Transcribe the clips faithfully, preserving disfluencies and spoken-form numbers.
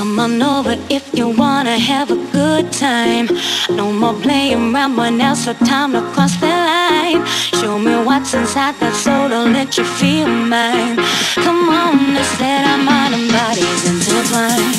Come on over if you wanna have a good time. No more playing around, but now's the time to cross the line. Show me what's inside that soul to let you feel mine. Come on, let's let our mind and bodies intertwine.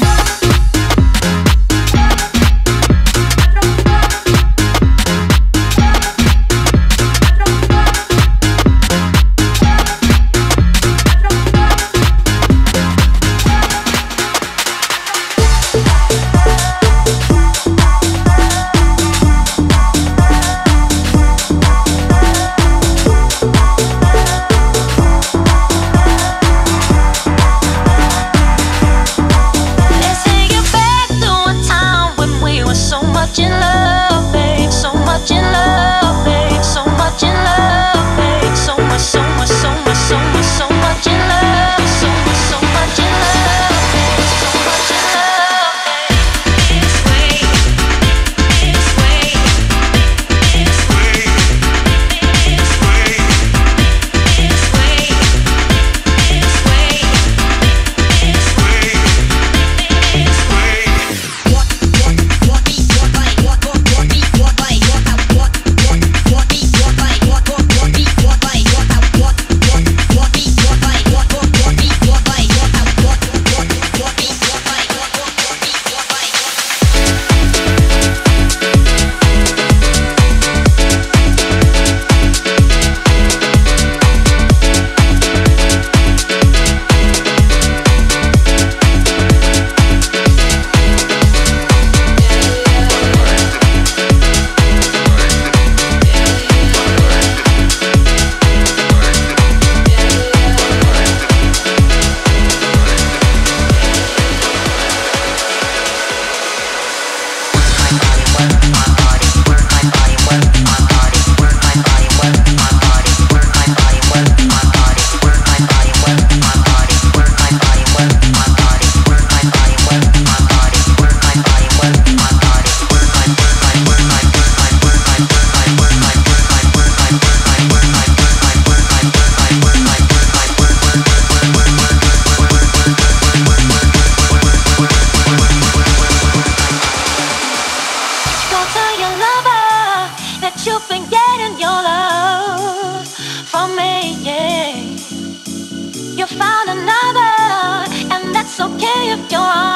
You found another, and that's okay if you're on.